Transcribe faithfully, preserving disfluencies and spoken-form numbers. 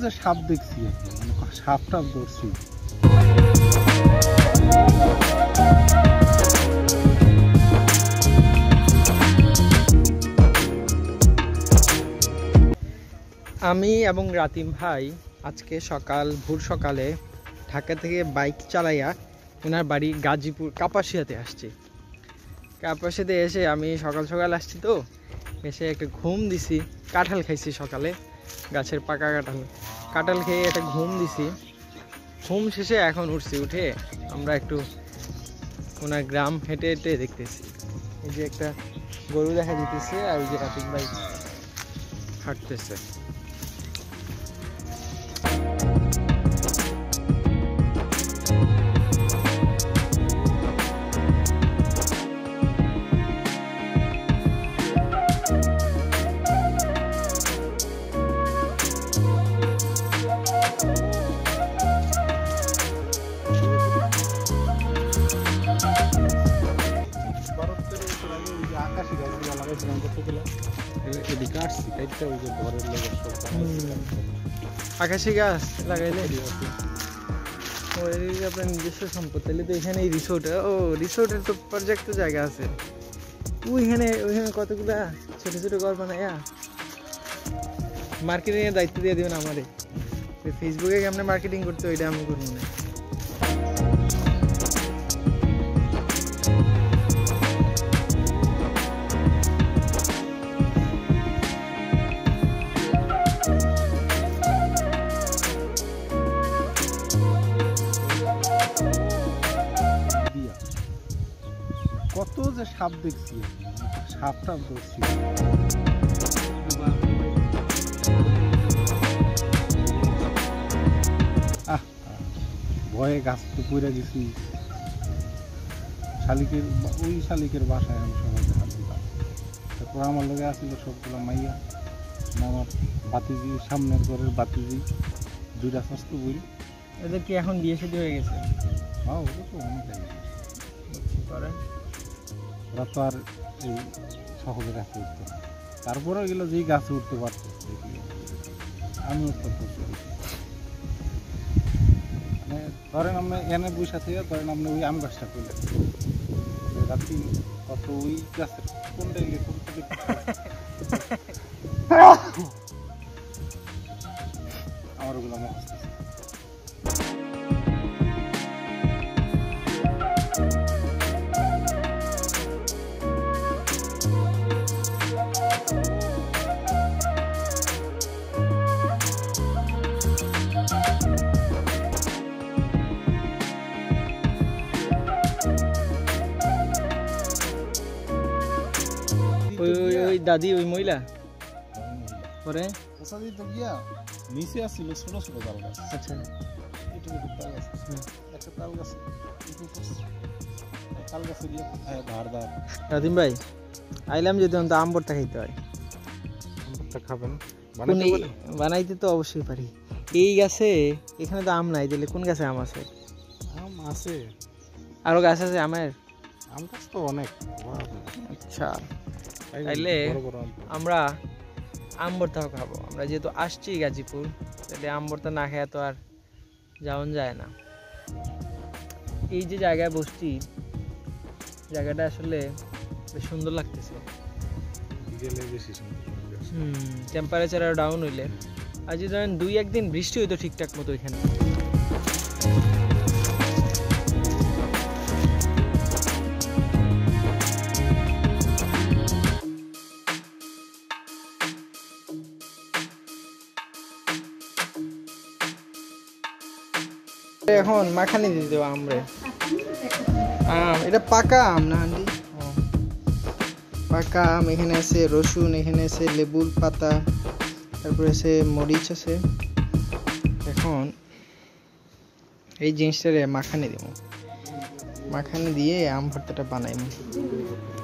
যে সাপ দেখছি সাপটা ধরছি। আমি এবং রাতিম ভাই আজকে সকাল ভোর সকালে ঢাকা থেকে বাইক চালাইয়া ওনার বাড়ি গাজীপুর কাপাসিয়াতে আসছি। কাপাসিয়াতে এসে আমি সকাল সকাল আসছি, তো এসে একটা ঘুম দিছি, কাঁঠাল খাইছি সকালে, গাছের পাকা কাঁঠাল কাঁঠাল খেয়ে একটা ঘুম দিছি। ঘুম শেষে এখন উঠছি, উঠে আমরা একটু ওনার গ্রাম হেঁটে হেঁটে দেখতেছি। এই যে একটা গরু দেখা যেতেছে, আর এই যে রাতিম ভাই হাঁটতেছে। আকাশি গাছ লাগাইলে আপনার নিজস্ব সম্পদ, তাহলে তো এখানে রিসোর্ট, ও রিসোর্টের তো পর্যাপ্ত জায়গা আছে। ওইখানে ওইখানে কতগুলা ছোট ছোট ঘর বানায়া মার্কেটিং এর দায়িত্ব দিয়ে দিবেন আমারে। ফেসবুকে কেমনে মার্কেটিং করতে ওইটা আমি করবো না। কত যে সাপ দেখছি, সাপটা ধরছি। ভয়ে গাছ তো পড়ে গেছি। শালিকের ওই শালিকের বাসায় আমি সবাই হাত দিলাম। তারপর আমার লোকে আসছিল সবগুলো মাইয়া, আমার বাতিজি, সামনের ঘরের বাতিজি, দুইটা স্বাস্থ্য বই। এদের কি এখন বিয়ে শাদী হয়ে গেছে? হ্যাঁ, ওটা তো অনেক আগে। ওরা তো আর এই সকলে গাছে উঠতো না। তারপরে গেলো যেই গাছে উঠতে পারতো, আমি উঠতে পারছি। মানে ধরেন আমরা এনে বৈশা থেকে ধরেন আপনি ওই আম গাছটা করলেন রাত্রি, কত ওই গাছের কোনটা এলে কোনটা আমার ওগুলো মনে হচ্ছে। ওই দাদি, ওই মহিলা পরে নিচে আসছিল ছোট ছোট তাল গাছ। আচ্ছা, তাল গাছ একটা তাল গাছ তাল গাছে দিয়ে ধার ধার। রাতিম ভাই আইলাম যদি অন্ত আম ভর্তা খাইতে হয়। আম ভর্তা খাবেন? বানাইতে তো অবশ্যই পারি। এই গাছে এখানে তো আম নাই, দিলে কোন গাছে আম আছে? আম আছে, আরো গাছ আছে আমের? আম গাছ তো অনেক। আচ্ছা, তাইলে আমরা আম ভর্তা খাবো। আমরা যেহেতু আসছি গাজীপুর, তাহলে আম ভর্তা না খেয়ে তো আর যাওয়া যায় না। এই যে জায়গায় বসছি, জায়গাটা আসলে বেশ সুন্দর লাগতেছে। হুম, টেম্পারেচার আরো ডাউন হইলে, আর যদি ধরেন দুই একদিন বৃষ্টি হইতো ঠিকঠাক মতো এখানে। এখন মাখানি দিয়ে দেবো আমরে। আম এটা পাকা আম না আন্টি? পাকা আম। এখানে আছে রসুন, এখানে আছে লেবুর পাতা, তারপরে আছে মরিচ আছে। এখন এই জিনিসটারে মাখানি দেবো, মাখানি দিয়ে আম ভর্তাটা বানাইব।